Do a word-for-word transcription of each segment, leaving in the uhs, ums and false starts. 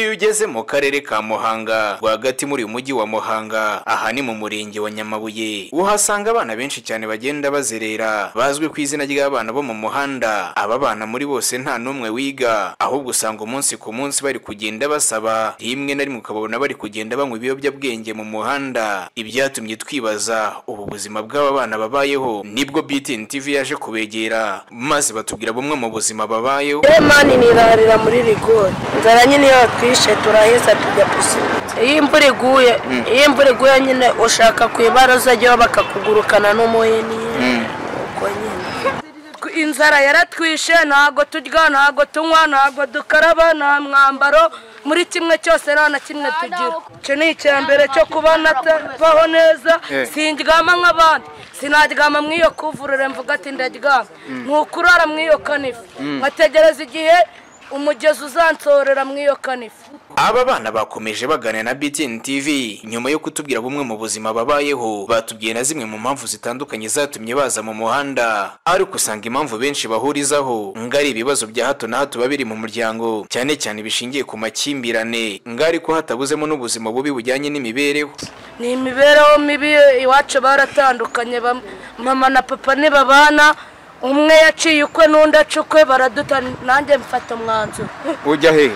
Iyo ugeze mu karere ka Muhanga rwagati muri uyu mujyi wa Muhanga, aha ni mu murenge wa Nyamabuye, uhasanga abana benshi cyane bagenda bazerera bazwi ku izina ry'abana bo mu muhanda. Aba bana muri bose nta numwe wiga, ahubwo usanga umunsi ku munsi bari kugenda basaba, rimwe na rimwe ukabona bari kugenda banywa ibiyobyabwenge mu muhanda. Ibyatumye twibaza ubu buzima bw'aba bana babayeho, nibwo B T N T V yaje kubegera maze batubwira bumwe mu buzima babayeho. Mani nirarira muri rigori, nzara nyine iyo twishe turaheza tujya gusiba. Iyo imvura iguye, iyo imvura iguye nyine ushaka ku ibaraza ryo bakakugurukana n'umuhini. Uko nyine inzara yaratwishe, ntago turya, ntago tunywa, ntago dukaraba, nta mwambaro, muri kimwe cyose nta na kimwe tugira. Cyo ni icyambere cyo kuba natabaho neza, sindyama nk'abandi, sinaryama mwiyo kuvurure mvuga ati ndaryama, ntukurara mwiyo kanifu, nkategereza igihe umugezi uzansorera mwiyo kanifu. Aba bana bakomeje baganira na B T N T V nyuma yo kutubwira bumwe mu buzima babayeho. Batubwiye na zimwe mu mpamvu zitandukanye zatumye baza mu muhanda, ariko usanga impamvu benshi bahurizaho ngari ibibazo bya hato na hato babiri mu muryango, cyane cyane bishingiye ku makimbirane, ngari ko hatabuzemo n'ubuzima bubi bujyanye n'imibereho. Ni imibereho mibi iwacu baratandukanye, mama na papa ni babana, umwe yaciye ukwe n'undi acukwe baraduta, nanjye mfata umwanzuro. Ujya he?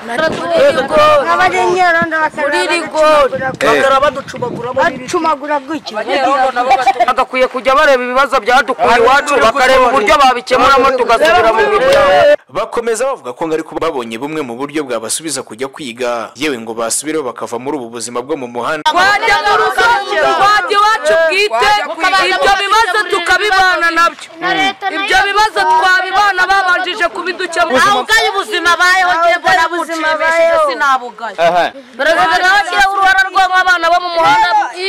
N'abajenyero ndabakara bagara baducumagura baducumagura bwiki bagakwiye kujya bareba ibibazo byadukuye iwacu bakareba uburyo babikemuramo tugasubira mu miryango. Bakomeza bavuga ko ngari kuba babonye bumwe mu buryo bwabasubiza kujya kwiga, yewe ngo basubireho bakava muri ubu buzima bwo mu muhanda. Wajya mu rusange wajya iwacu bwite, ibyo bibazo tukabibana nabyo, ibyo bibazo twabibana babanjije kubidukemura. Aho ugaye ubuzima bayeho ngiye mbona ubuzima bayeho sinabugaye. Baragaragara bakira uruhara rw'abana bo mu muhanda,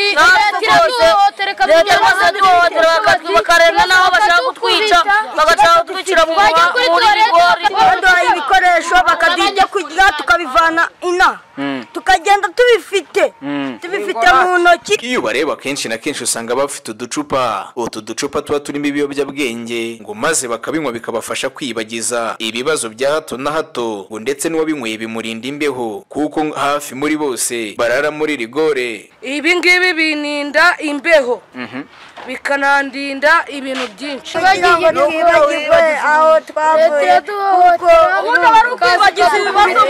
bakarenga naho bashaka kutwica, bagashaka kutwicira mu muhanda, ibikoresho bakadijya kujya tukabivana ina tukagenda tubifite tubifite mu ntoki. Iyo bareba kenshi na kenshi usanga bafite uducupa, utu ducupa tuba turimo ibiyobyabwenge ngo maze bakabinywa bikabafasha kwibagiza ibibazo bya hato na hato, ngo ndetse n'uwabinyweye bimurinda imbeho kuko hafi muri bose barara muri rigore. Ibi ngibi bininda imbeho bikanandinda ibintu byinshi. Aho twavuye kuko bagize ibibazo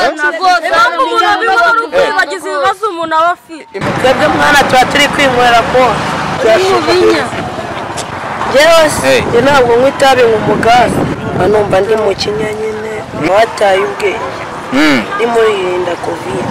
bagize ibibazo umuntu aba afite. Twebwe mwana tuba turi kwinywera ko Jewe njye ntabwo nywa itabi nk'umugazi, numva ndi mu kinya nyine wataye ubwenge, ndi murinda covid.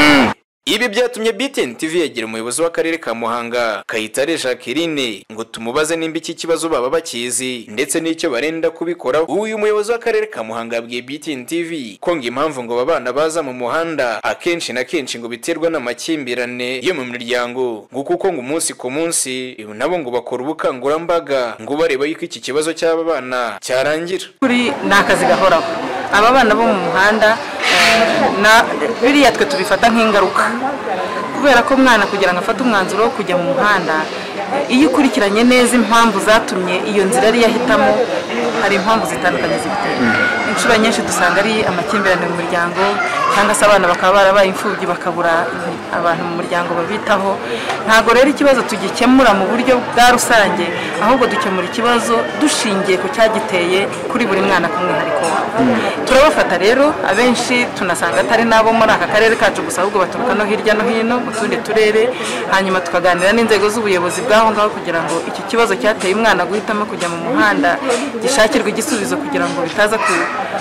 Ibi byatumye B T N T V yagira umuyobozi w'akarere ka Muhanga Kayitare Jacqueline ngo tumubaze nimba iki kibazo baba bakizi ndetse n'icyo barenda kubikora. Uyu muyobozi w'akarere ka Muhanga yabwiye B T N T V ko ngo impamvu ngo babana baza mu muhanda akenshi na kenshi ngo biterwa n'amakimbirane yo mu miryango, ngo kuko ngo umunsi ku munsi nabo ngo bakora ubukangurambaga ngo bareba yuko iki kibazo cy'aba bana cyarangira. Kuri nakazi gahoraho aba bana bo mu muhanda na biriya twe tubifata nk'ingaruka, kubera ko mwana kugira ngo afate umwanzuro wo kujya mu muhanda, iyo ukurikiranye neza impamvu zatumye iyo nzira ari yahitamo, hari impamvu zitandukanye zibitera. Inshuro nyinshi dusanga ari amakimbirane mu muryango, cyangwa se abana bakaba barabaye imfubyi bakabura abantu mu muryango babitaho. Ntago rero ikibazo tugikemura mu buryo bwa rusange, ahubwo dukemura ikibazo dushingiye ku cyagiteye kuri buri mwana kumwihariko. Turabafata rero abenshi tunasanga atari nabo muri aka karere kacu gusa, ahubwo baturuka no hirya no hino mu tundi turere, hanyuma tukaganira n'inzego z'ubuyobozi bwaho ngaho kugira ngo iki kibazo cyateye umwana guhitamo kujya mu muhanda gishakirwe igisubizo, kugira ngo bitaza ku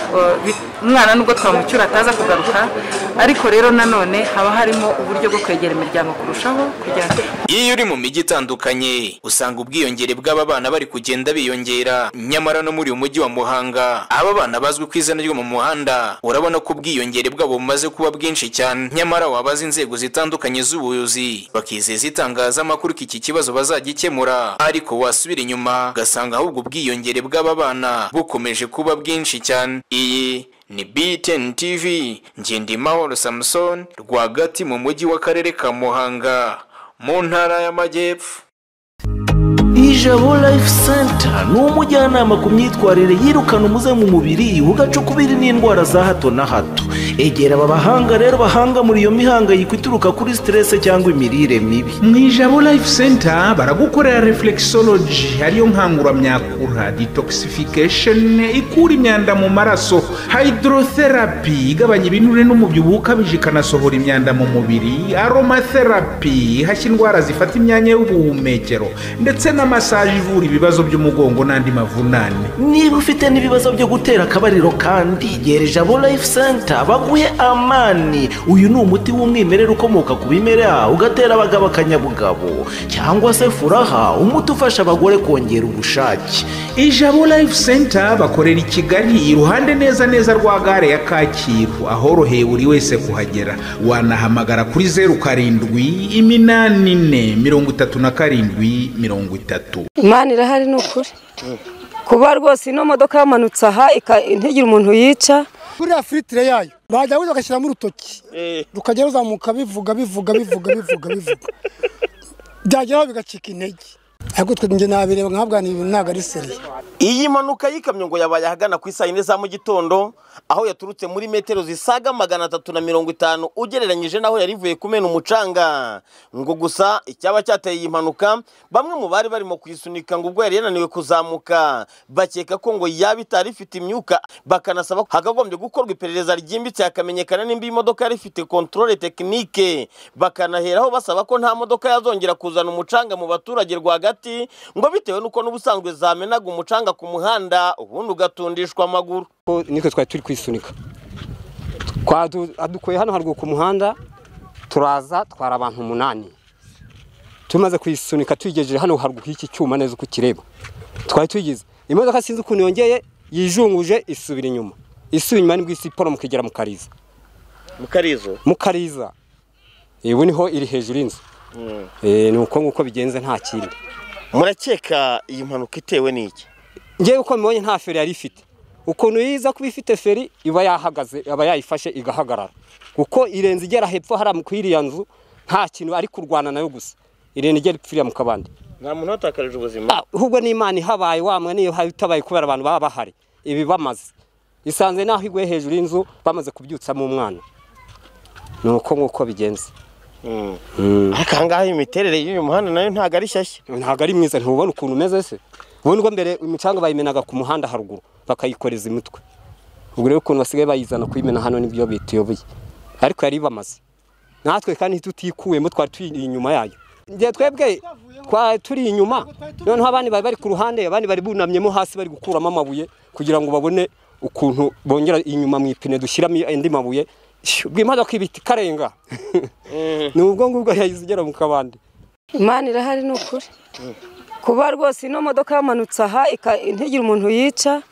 umwana nubwo twamucyura ataza kugaruka. Ariko rero nanone haba harimo uburyo bwo kwegera imiryango kurushaho kugira ngo iyo uri mu mijyi itandukanye usanga ubwiyongere bw'aba bana bari kugenda biyongera. Nyamara no muri uyu mujyi wa Muhanga aba bana bazwi ku izina ryo mu muhanda urabona ko ubwiyongere bwabo bumaze kuba bwinshi cyane. Nyamara wabaza inzego zitandukanye z'ubuyobozi bakizeza itangazamakuru ko iki kibazo bazagikemura, ariko wasubira inyuma ugasanga ahubwo ubwiyongere bw'aba bana bukomeje kuba bwinshi cyane. Iyi ni B T N T V, Ngendimahoro Samson, rwagati mu mujyi w'akarere ka Muhanga mu ntara y'Amajyepfo. Ijabo Life Center ni umujyanama ku myitwarire yirukana umuze mu mubiri ugaca ukubiri n'indwara za hato na hato. egera aba bahanga rero bahanga muri iyo mihangayiko ituruka kuri stress cyangwa imirire mibi. mu Ijabo Life Center baragukorera reflexology ariyo nkanguramyakura, detoxification ikura imyanda mu maraso, hydrotherapy igabanya ibinure n'umubyibuho ukabije ikanasohora imyanda mu mubiri, aromatherapy ihashya indwara zifata imyanya y'ubuhumekero, ndetse na massage ivura ibibazo by'umugongo n'andi mavunane. Niba ufite n'ibibazo byo gutera akabariro kandi gera Ijabo Life Center baguhe amani. Uyu ni umuti w'umwimerere ukomoka ku bimera ugatera abagabo akanyabugabo, cyangwa se furaha umuti ufasha abagore kongera ubushake. Ijabo Life Center bakorera i Kigali iruhande neza neza rwa gare ya Kacyiru, ahoroheye buri wese kuhagera. Wanahamagara kuri zeru karindwi iminani ine mirongo itatu na karindwi mirongo itatu. Imana irahari n'ukuri. Kuba rwose ino modoka yamanutse aha ntigira umuntu yica. Kuri afritire yayo bajya buza gashyira mu rutoki rukajya ruzamuka bivuga bivuga bivuga bivuga bivuga byageraho bigacika intege. Ariko twe nge nabireba nkabwa ni ibintu ntago ari seri. Iyi mpanuka y'ikamyo ngo yabaye ahagana ku isaha ine za mu gitondo, aho yaturutse muri metero zisaga magana atatu na mirongo itanu ugereranyije naho yari ivuye kumena umucanga. Ngo gusa icyaba cyateye iyi mpanuka, bamwe mu bari barimo kwisunika ngo ubwo yari yananiwe kuzamuka bakeka ko ngo yaba itari ifite imyuka, bakanasaba hakagombye gukorwa iperereza ryimbitse hakamenyekana nimba iyi modoka yari ifite controle technique, bakanaheraho basaba ko nta modoka yazongera kuzana umucanga mu baturage rwagati, ngo bitewe nuko n'ubusanzwe zamenaga umucanga ku muhanda ubundi ugatundishwa amaguru. Niko twari turi kwisunika adukoye hano haruguru ku muhanda, turaza twara abantu umunani. Tumaze kwisunika tugejeje hano haruguru y'iki cyuma neza uko kireba, twari tugize imodoka sinzi ukuntu yongeye yijunguje isubira inyuma, isubira inyuma nibwo isiporo mukigera mu Kariza mu Karizo mu Kariza ubu niho iri hejuru y'inzu. Eh, nuko nguko bigenze nta kindi. Murakeka iyi mpanuka itewe n'iki? Ngiye uko mbonye nta feri yari ifite, ukuntu yiza kuba ifite feri iba yahagaze aba yayifashe igahagarara, kuko irenze igera hepfo hari amukwiriya nzu nta kintu ari kurwana nayo gusa irenze igera ipfiriya mu kabande. Nta muntu watakarije ubuzima? Ahubwo ni Imana ihabaye wamwe niyo habitabaye kubera abantu baba bahari ibi bamaze isanze naho igwe hejuru y'inzu bamaze kubyutsa mu mwana. Nuko nguko bigenze. Mm. Akangaho imiterere y'uyu muhanda nayo ntago ari shyashya. Ntago ari mwiza, ntubona ukuntu umeze se. Ubundi ngo mbere imicanga bayimenaga ku muhanda haruguru bakayikoreza imitwe. Ubwo rero ukuntu basigaye bayizana kuyimena hano nibyo bituyoboye. Ariko yari bamaze. Natwe kandi tutikuyemo twari turi inyuma yayo. Ngiye twebwe kwa turi inyuma, none abandi bari bari ku ruhande, abandi bari bunamyemo hasi bari gukuramo amabuye kugira ngo babone ukuntu bongera inyuma mu ipine dushyiramo indi mabuye. Bw'imodoka ibiti karenga. Nubwo ngubwo yayizigera mu kabande. Imana irahari n'ukuri. Kuba rwose ino modoka yamanutse aha ntigira umuntu yica,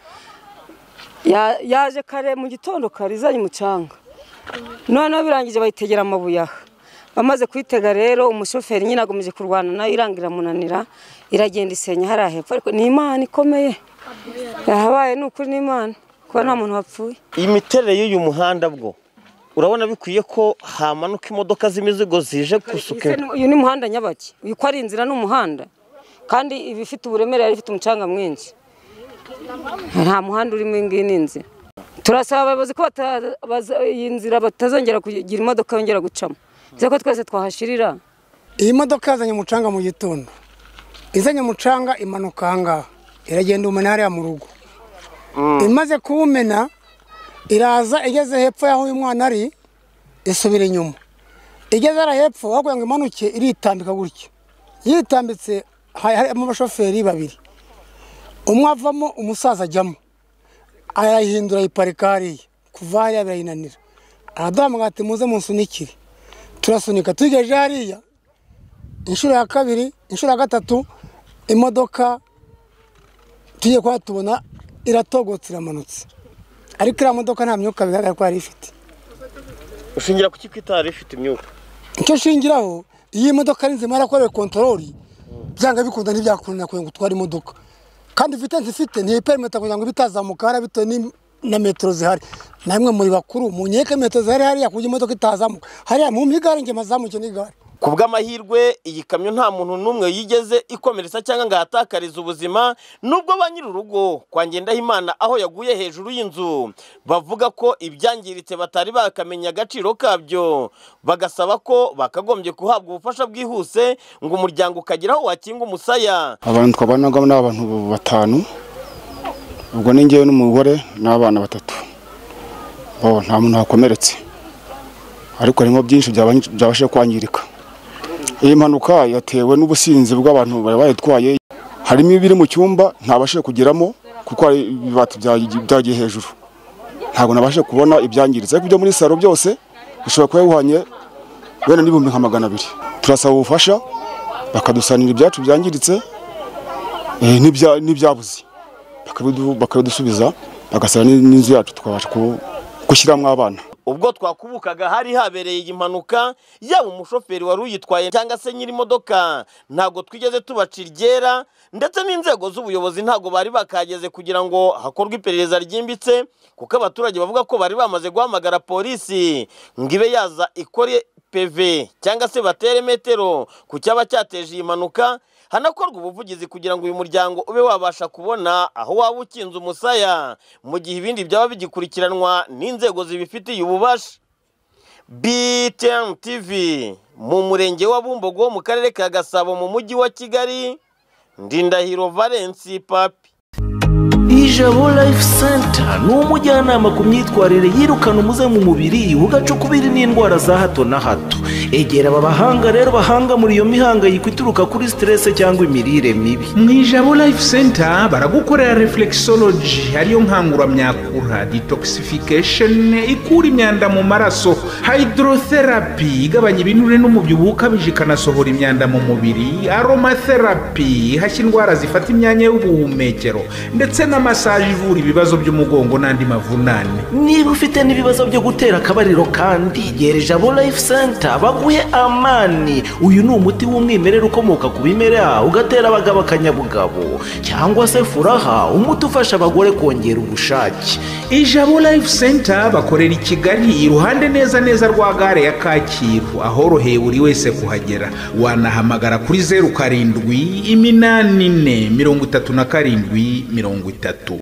yaje kare mu gitondo karizanye umucanga, noneho birangije bayitegera amabuye aha. Bamaze kwitega rero umushoferi nyine agomeje kurwana nayo irangira munanira, iragenda isenya hariya hepfo. Ariko ni Imana ikomeye yahabaye n'ukuri, ni Imana kuko nta muntu wapfuye. Imiterere y'uyu muhanda bwo urabona bikwiye ko hamanuka imodoka z'imizigo zije gusuka. Uyu ni muhanda nyabaki, uyu ko ari inzira n'umuhanda kandi ibifite uburemere yari ifite umucanga mwinshi, nta muhanda urimo ingini inzira. Turasaba abayobozi ko iyi nzira batazongera kugira imodoka yongera gucamo, ko twese twahashirira. Iyi modoka yazanye umucanga mu gitondo, izanye umucanga imanuka ahangaha iragenda umena hariya mu rugo, imaze kuwumena iraza igeze hepfo y'aho uyu mwana ari isubira inyuma, igeze ara hepfo wagira ngo imanuke iritambika gutyo. Yitambitse harimo abashoferi babiri, umwe avamo umusaza ajyamo arayihindura iparika hariya, kuva hariya birayinanira, araduhamagara ati muze munsunikire. Turasunika tugejeje hariya inshuro ya kabiri inshuro ya gatatu imodoka tugiye kwa tubona iratogotse iramanutse, ariko iriya modoka nta myuka bigaragara ko yari ifite. Ushingira kuki kwitara ifite imyuka? Icyo shingiraho iyi modoka ari nzima yarakorewe kontroli, byanga bikunda ntibyakunda ko ngo twari imodoka, kandi vitence ifite ni permita kugira ngo bitazamuka hara bito ni na metero zihari. Namwe muri bakuru munyeke metero zihari hariya kugira imodoka itazamuka hariya mu migare nge mazamuke n'igare. Ku bw'amahirwe iyi kamyo nta muntu n'umwe yigeze ikomeretsa cyangwa ngo ahatakarize ubuzima, nubwo ba nyir'urugo kwa Ngendahimana aho yaguye hejuru y'inzu bavuga ko ibyangiritse batari bakamenya agaciro kabyo, bagasaba ko bakagombye kuhabwa ubufasha bwihuse ngo umuryango ukagira aho wakinga umusaya. Abantu twabanaga n'abantu batanu, ubwo ni njyewe n'umugore n'abana batatu, bo nta muntu wakomeretse ariko harimo byinshi byabashe kwangirika. Iyi mpanuka yatewe n'ubusinzi bw'abantu bari bayitwaye, harimo ibiri mu cyumba ntabashe kugeramo kuko hari ibibati byagiye hejuru, ntabwo nabashe kubona ibyangiritse, ariko ibyo muri saro byose bishobora kuba bihwanye wenda n'ibihumbi nka magana abiri. Turasaba ubufasha bakadusanira ibyacu byangiritse n'ibyabuze bakabidusubiza, bagasana n'inzu yacu tukabasha gushyiramo abana. Ubwo twakubukaga hari habereye iyi mpanuka, yaba umushoferi wari uyitwaye cyangwa se nyiri imodoka ntabwo twigeze tubaca iryera, ndetse n'inzego z'ubuyobozi ntabwo bari bakageze kugira ngo hakorwe iperereza ryimbitse, kuko abaturage bavuga ko bari bamaze guhamagara polisi ngo ibe yaza ikore P V cyangwa se batere metero ku cyaba cyateje iyi mpanuka, hanakorwa ubuvugizi kugira ngo uyu muryango ube wabasha kubona aho waba ukinze umusaya mu gihe ibindi byaba bigikurikiranwa n'inzego zibifitiye ububasha. B T N T V mu murenge wa Bumbogo mu karere ka Gasabo mu mujyi wa Kigali, Ndindahiro Valence Papi. Ijabo Life Center ni umujyanama ku myitwarire yirukana umuze mu mubiri ugacukubiri n'indwara za hato na hato. Egera aba bahanga rero bahanga muri iyo mihangayiko ituruka kuri stress cyangwa imirire mibi. Mu Ijabo Life Center baragukorera reflexology ariyo nkanguramyakura, detoxification ikura imyanda mu maraso, hydrotherapy igabanya ibinure n'umubyibuho ukabije ikanasohora imyanda mu mubiri, aromatherapy ihashya indwara zifata imyanya y'ubuhumekero, ndetse na massage ivura ibibazo by'umugongo n'andi mavunane. Niba ufite n'ibibazo byo gutera akabariro kandi gera Ijabo Life Center baguhe amani. Uyu ni umuti w'umwimerere ukomoka ku bimera ugatera abagabo akanyabugabo, cyangwa se furaha, umuti ufasha abagore kongera ubushake. Ijabo Life Center bakorera i Kigali iruhande neza neza rwa gare ya Kacyiru, ahoroheye buri wese kuhagera. Wanahamagara kuri zeru karindwi iminani ine mirongo itatu na karindwi mirongo itatu.